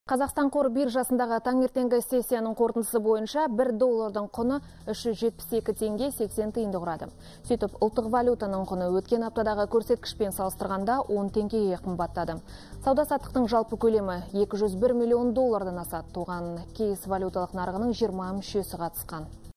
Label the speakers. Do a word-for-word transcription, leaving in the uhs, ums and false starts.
Speaker 1: Қазақстан қор биржасындағы таңертеңгі сессияның қорытындысы бойынша бір доллардың құны үш жүз жетпіс екі теңге сексен тиынды құрады. Сөйтіп, ұлттық валютаның құны өткен аптадағы көрсеткішпен салыстырғанда он теңгеге қымбаттады. Сауда-саттықтың жалпы көлемі екі жүз бір миллион доллардан асады. Туған кейс валюталық нарығының жиырма мүшесі қатысқан.